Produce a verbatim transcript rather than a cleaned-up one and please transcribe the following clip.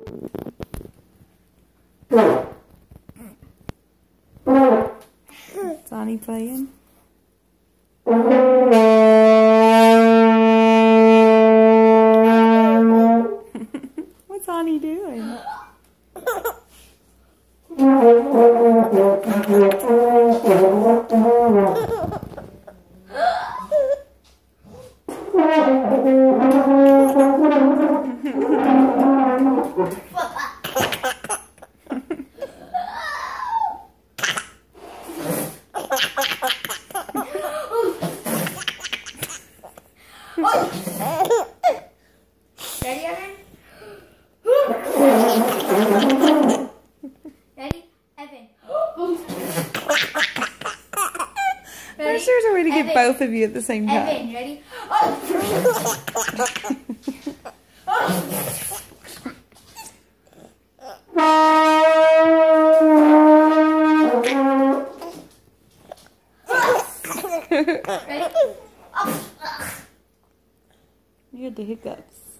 Sonny playing? What's Sonny doing? Ready, Evan? Ready, Evan? There's there's a way to get Evan. both of you at the same time. Evan, ready? Ready? You had the hiccups.